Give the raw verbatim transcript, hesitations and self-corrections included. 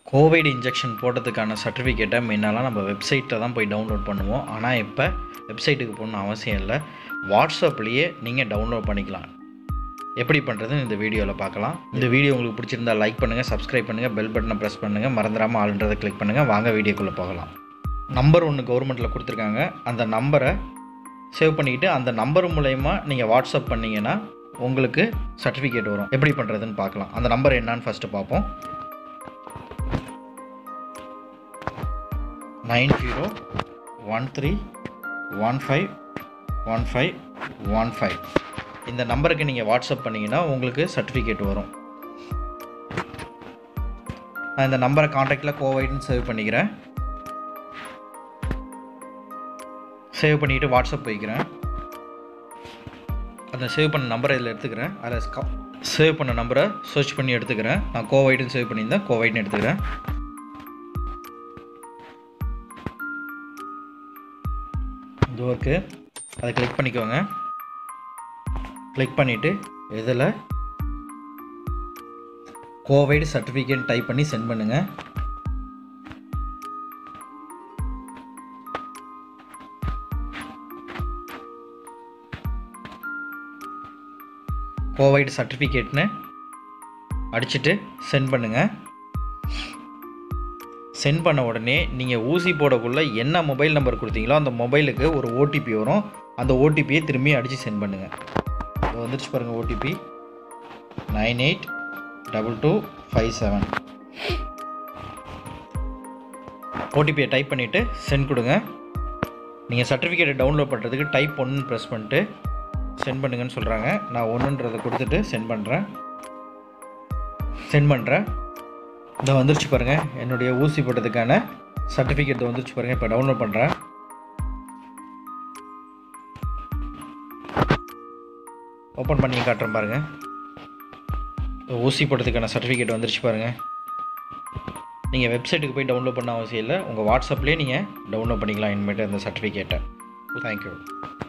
Covid injection போட்டதுக்கான சர்டிஃபிகேட்டை முன்னெல்லாம் நம்ம வெப்சைட்டில் தான் போய் டவுன்லோட் பண்ணுவோம். ஆனால் இப்போ வெப்சைட்டுக்கு போகணுன்னு அவசியம் இல்லை, வாட்ஸ்அப்லேயே நீங்கள் டவுன்லோட் பண்ணிக்கலாம். எப்படி பண்ணுறதுன்னு இந்த வீடியோவில் பார்க்கலாம். இந்த வீடியோ உங்களுக்கு பிடிச்சிருந்தா லைக் பண்ணுங்கள், சப்ஸ்கிரைப் பண்ணுங்கள், பெல் பட்டனை ப்ரெஸ் பண்ணுங்கள், மறந்துடாமல் ஆளுன்றதை கிளிக் பண்ணுங்கள். வாங்க வீடியோக்குள்ளே போகலாம். நம்பர் ஒன்று கவர்மெண்ட்டில் கொடுத்துருக்காங்க. அந்த நம்பரை சேவ் பண்ணிக்கிட்டு அந்த நம்பர் மூலயமா நீங்கள் வாட்ஸ்அப் பண்ணிங்கன்னா உங்களுக்கு சர்டிஃபிகேட் வரும். எப்படி பண்ணுறதுன்னு பார்க்கலாம். அந்த நம்பர் என்னான்னு ஃபஸ்ட்டு பார்ப்போம். Nine zero one three one five one five one five இந்த நம்பருக்கு நீங்கள் வாட்ஸ்அப் பண்ணிங்கன்னா உங்களுக்கு சர்டிஃபிகேட் வரும். நான் இந்த நம்பரை காண்டாக்டில் கோவைட்னு சேவ் பண்ணிக்கிறேன். சேவ் பண்ணிவிட்டு வாட்ஸ்அப் போய்க்கிறேன். அந்த சேவ் பண்ண நம்பரை இதில் எடுத்துக்கிறேன். அதில் சேவ் பண்ண நம்பரை சர்ச் பண்ணி எடுத்துக்கிறேன். நான் கோவைட்னு சேவ் பண்ணியிருந்தேன், கோவைட்னு எடுத்துக்கிறேன். இது ஒர்க்கு, அதை கிளிக் பண்ணிக்கோங்க. கிளிக் பண்ணிவிட்டு இதில் கோவைட் சர்டிஃபிகேட் டைப் பண்ணி சென்ட் பண்ணுங்கள். கோவைட் சர்டிஃபிகேட்னு அடிச்சுட்டு சென்ட் பண்ணுங்கள். சென்ட் பண்ண உடனே நீங்கள் ஊசி போடக்குள்ளே என்ன மொபைல் நம்பர் கொடுத்தீங்களோ அந்த மொபைலுக்கு ஒரு ஓடிபி வரும். அந்த ஓடிபியை திரும்பி அடித்து சென்ட் பண்ணுங்கள். அது வந்துடுச்சு பாருங்கள். OTP nine eight double two five seven. ஓடிபியை டைப் பண்ணிவிட்டு சென்ட் கொடுங்க. நீங்கள் சர்டிஃபிகேட்டை டவுன்லோட் பண்ணுறதுக்கு டைப் ஒன்று ப்ரெஸ் பண்ணிட்டு சென்ட் பண்ணுங்கன்னு சொல்கிறாங்க. நான் ஒன்றுன்றதை கொடுத்துட்டு சென்ட் பண்ணுறேன். சென்ட் பண்ணுறேன். இதை வந்துருச்சு பாருங்கள். என்னுடைய ஊசி போட்டதுக்கான சர்டிஃபிகேட் வந்துருச்சு பாருங்கள். இப்போ டவுன்லோட் பண்ணுறேன். ஓப்பன் பண்ணி காட்டுறேன் பாருங்கள். ஊசி போட்டதுக்கான சர்டிஃபிகேட் வந்துருச்சு பாருங்கள். நீங்கள் வெப்சைட்டுக்கு போய் டவுன்லோட் பண்ண அவசியம் இல்லை, உங்கள் வாட்ஸ்அப்லேயே நீங்கள் டவுன்லோட் பண்ணிக்கலாம் இனிமேட்டு அந்த சர்டிஃபிகேட்டை. தேங்க்யூ.